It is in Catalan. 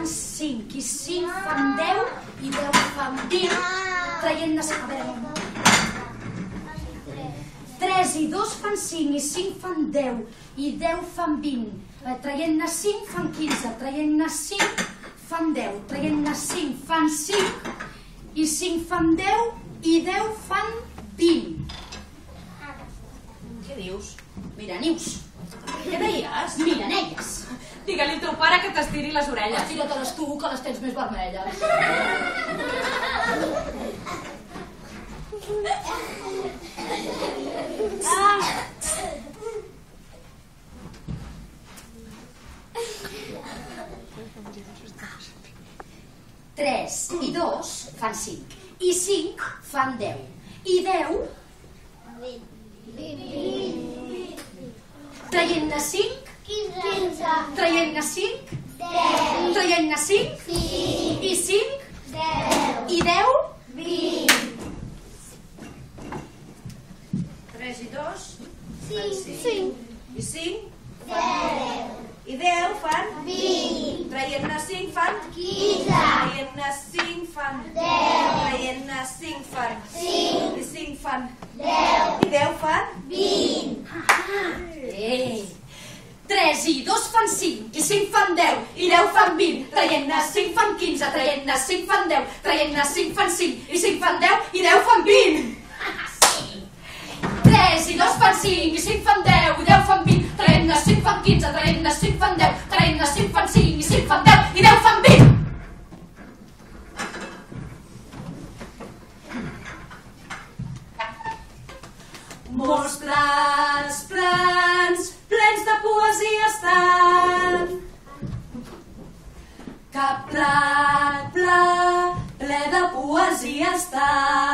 fan 5 i 5 fan 10 i 10 fan 20, traient-ne... A veure, 3 i 2 fan 5 i 5 fan 10 i 10 fan 20, traient-ne 5 fan 15, traient-ne 5 fan 10, traient-ne 5 fan 5 i 5 fan 10 i 10 fan 20. Què dius? Miranius. Què deies? Miranelles. Digue-li al teu pare que t'estiri les orelles. Estira-te-les tu, que les tens més vermelles. Tres i 2 fan 5 i 5 fan 10 i 10 traient-ne 5 traient-ne 5 traient-ne 5 i 5 i 10 3 i 2 fan 5 i 5 i 10 fan 20, traient-ne 5 fan 15, traient-ne 5 fan 10, traient-ne 5 fan 5 i 5 fan 10 i 10 fan 20. 3 i 2 fan 5 i 5 fan 10 i 10 fan 20, traient-ne 5 fan 15, traient-ne 5 fan 10, traient-ne 5 fan 5 i 5 fan 10 i 10 fan 20. 3 i 2 fan 5 i 5 fan 10 i 10 fan 20, traient-ne 5 fan 15, traient-ne 5 fan 10, traient-ne 5 fan 5 i 5 fan 10 i 10 fan 20. Molts plans, plans, plens de poesia estan. Cap plat, pla, ple de poesia està.